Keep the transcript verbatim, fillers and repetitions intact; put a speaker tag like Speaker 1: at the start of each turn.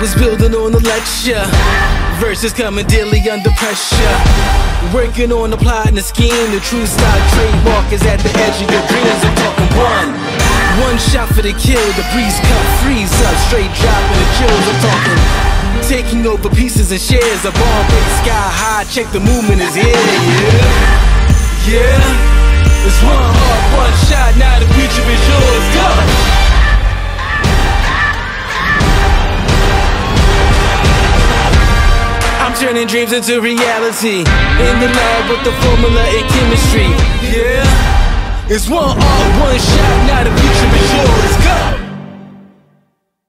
Speaker 1: was building on the lecture. Verses coming daily under pressure. Working on the plot and the scheme. The true style trademark is at the edge of your dreams. I'm talking one. One shot for the kill. The breeze cut, freeze up. Straight dropping the chills. I'm talking taking over pieces and shares. A bomb base sky high. Check the movement is here. Yeah. Yeah. It's one heart, one shot. Now the future is yours. Go. Turning dreams into reality. In the lab with the formula and chemistry. Yeah, it's one art, one shot. Now the future is yours. Go.